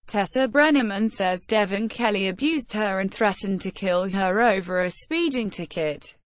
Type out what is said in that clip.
Tessa Brenneman says Devin Kelley abused her and threatened to kill her over a speeding ticket.